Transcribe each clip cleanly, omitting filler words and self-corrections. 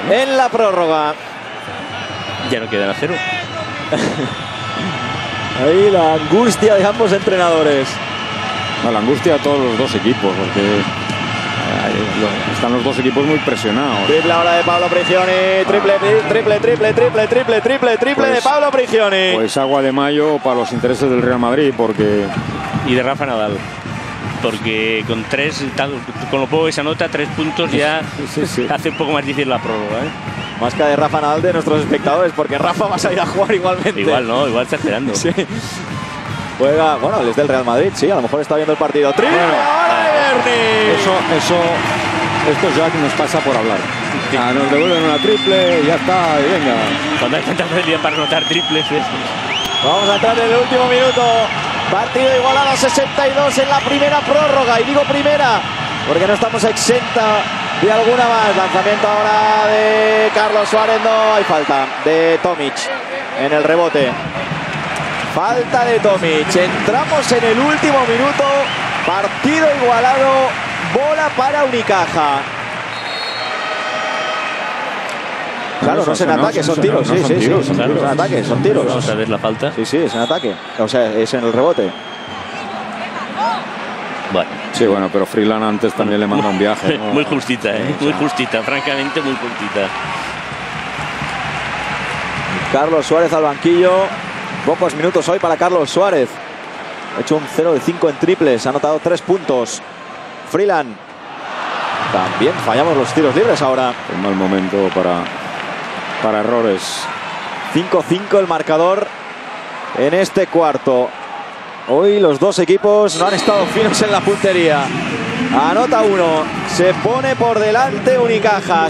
en la prórroga. Ya no quedan a 0. Ahí la angustia de ambos entrenadores. La angustia de todos los dos equipos, porque están los dos equipos muy presionados. Triple ahora de Pablo Prigioni. Triple de Pablo Prigioni. Pues agua de mayo para los intereses del Real Madrid, porque... Y de Rafa Nadal. Porque con lo poco que se anota, 3 puntos ya hace un poco más difícil la prórroga, ¿eh? Más que de Rafa Nadal de nuestros espectadores, porque Rafa va a salir a jugar igualmente. Igual no, igual está esperando. Sí. Juega, bueno, él es del Real Madrid, sí, a lo mejor está viendo el partido. ¡Triple ahora de Berni! Esto ya nos pasa por hablar. Nos devuelven una triple y ya está, y venga. Cuando hay tanta facilidad para anotar triples. Vamos a entrar en el último minuto. Partido igualado a 62 en la primera prórroga. Y digo primera, porque no estamos exenta de alguna más. Lanzamiento ahora de Carlos Suárez. No hay falta de Tomic en el rebote. Falta de Tomic. Entramos en el último minuto. Partido igualado. Bola para Unicaja. Claro, no es en ataque, son tiros. Sí, sí, sí. Son tiros en ataque, son tiros. Vamos a ver la falta. Sí, sí, es en ataque. O sea, es en el rebote. Bueno. Sí, bueno, pero Freeland antes también le manda un viaje, ¿no? Muy justita, ¿eh? Muy justita, francamente muy justita. Carlos Suárez al banquillo. Pocos minutos hoy para Carlos Suárez. Ha hecho un 0 de 5 en triples. Ha anotado 3 puntos. Freeland. También fallamos los tiros libres ahora. Un mal momento para errores. 5-5 el marcador en este cuarto. Hoy los dos equipos no han estado finos en la puntería. Anota uno. Se pone por delante Unicaja.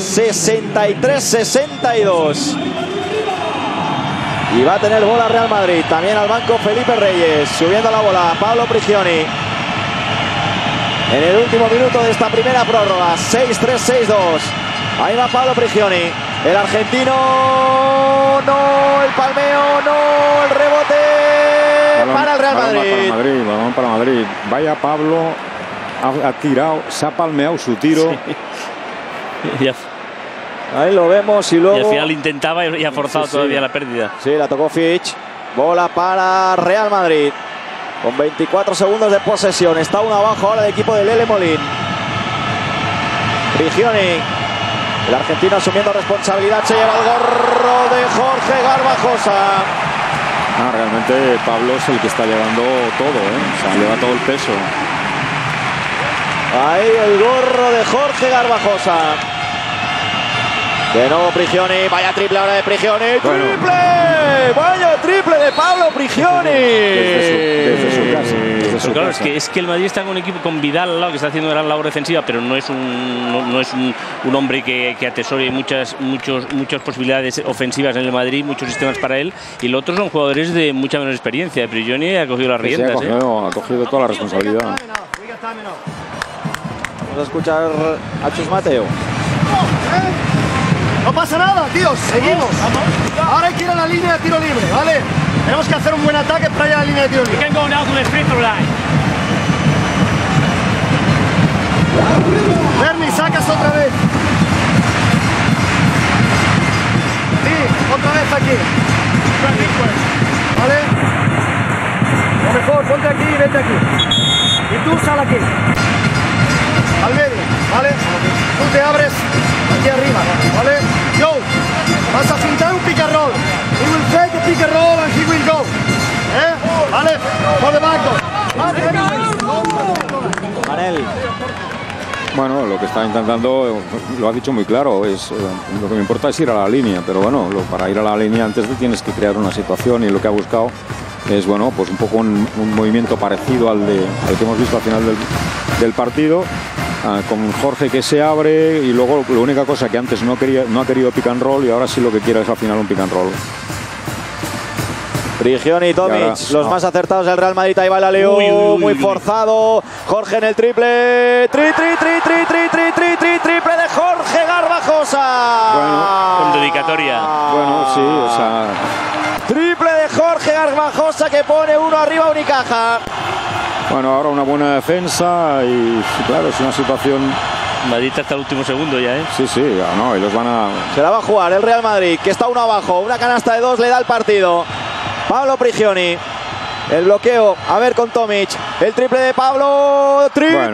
63-62. Y va a tener bola Real Madrid. También al banco Felipe Reyes. Subiendo la bola Pablo Prigioni. En el último minuto de esta primera prórroga. 6-3-6-2. Ahí va Pablo Prigioni. El argentino. No. El palmeo. No. El rebote. Balón, para el Real Madrid. Balón para Madrid. Vaya Pablo. Ha tirado. Se ha palmeado su tiro. Sí. Ahí lo vemos y luego... Y al final intentaba y ha forzado todavía la pérdida. Sí, la tocó Fitch. Bola para Real Madrid. Con 24 segundos de posesión. Está uno abajo ahora el equipo de Lele Molín. Prigioni. El argentino asumiendo responsabilidad. Se lleva el gorro de Jorge Garbajosa. Realmente Pablo es el que está llevando todo, ¿eh? O sea, lleva todo el peso. Ahí el gorro de Jorge Garbajosa. De nuevo Prigioni, vaya triple ahora de Prigioni. Bueno. ¡Triple! ¡Vaya triple de Pablo Prigioni! Desde su casa. Pero claro, es que el Madrid está con un equipo con Vidal al lado que está haciendo gran labor defensiva, pero no es un hombre que atesore muchas posibilidades ofensivas en el Madrid, muchos sistemas para él. Y los otros son jugadores de mucha menos experiencia. Prigioni ha cogido las riendas. Sí, ha cogido toda la responsabilidad. Vamos a escuchar a Chus Mateo. No pasa nada, tíos, seguimos. Ahora hay que ir a la línea de tiro libre, ¿vale? Tenemos que hacer un buen ataque para ir a la línea de tiro libre. Berni, sacas otra vez. Sí, otra vez aquí. ¿Vale? Lo mejor, ponte aquí y vete aquí. Y tú sal aquí. Al medio, ¿vale? Tú te abres aquí arriba, ¿vale? Yo, vas a pintar un pick and roll. He will take a pick and roll and he will go. ¿Vale? For the back door. Manel. Bueno, lo que está intentando, lo ha dicho muy claro, es lo que me importa es ir a la línea, pero bueno, para ir a la línea antes tienes que crear una situación, y lo que ha buscado es, bueno, pues un poco un movimiento parecido al que hemos visto al final del partido, con Jorge que se abre, y luego la única cosa que antes no ha querido pick and roll, y ahora sí lo que quiere es al final un pick and roll. Prigioni y Tomic, los más acertados del Real Madrid. Ahí va la Leo, muy forzado. Jorge en el triple. Triple de Jorge Garbajosa. Bueno, con dedicatoria. Bueno, sí, o sea... Triple de Jorge Garbajosa que pone uno arriba a Unicaja. Bueno, ahora una buena defensa y claro, es una situación Madrid hasta el último segundo ya, ¿eh? Sí, sí, no, y los van a... Se la va a jugar el Real Madrid, que está 1 abajo. Una canasta de 2 le da el partido. Pablo Prigioni. El bloqueo, a ver con Tomic. El triple de Pablo. Triple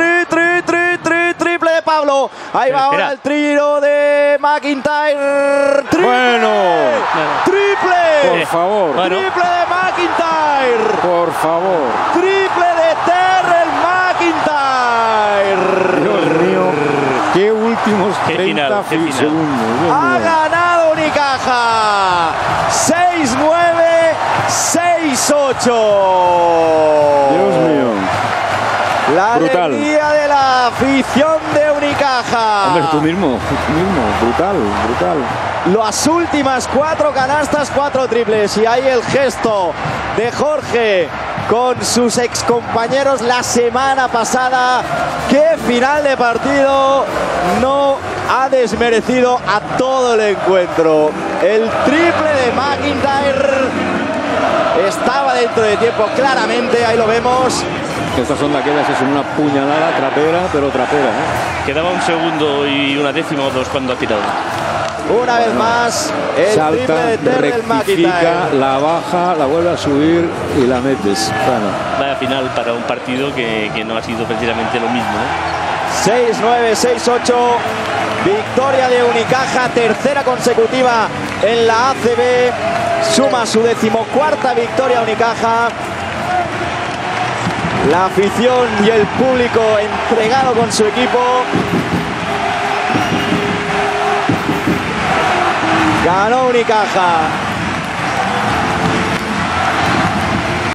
de Pablo. Ahí va ahora el tiro de McIntyre. Bueno. Triple. Por favor. Triple de McIntyre. Por favor. Triple de Terrell McIntyre. Dios mío. Qué últimos 30 qué final. segundos. Ha ganado Unicaja. 6-9, 6-8. Dios mío. La Brutal. alegría de la afición de Unicaja. Hombre, tú mismo. Brutal, brutal. Las últimas 4 canastas, 4 triples. Y ahí el gesto de Jorge con sus excompañeros la semana pasada. ¡Qué final de partido! No ha desmerecido a todo el encuentro. El triple de McIntyre estaba dentro de tiempo, claramente. Ahí lo vemos. Estas son aquellas que son una puñalada trapera, pero trapera, ¿eh? Quedaba un segundo y una décima o dos cuando ha tirado. Una vez más, el triple Salta, de Terrell rectifica, McIntyre. la baja, la vuelve a subir y la metes. Bueno. Vaya final para un partido que no ha sido precisamente lo mismo, ¿no? 6-9, 6-8. Victoria de Unicaja, tercera consecutiva en la ACB. Suma su 14ª victoria Unicaja. La afición y el público entregado con su equipo. Ganó Unicaja.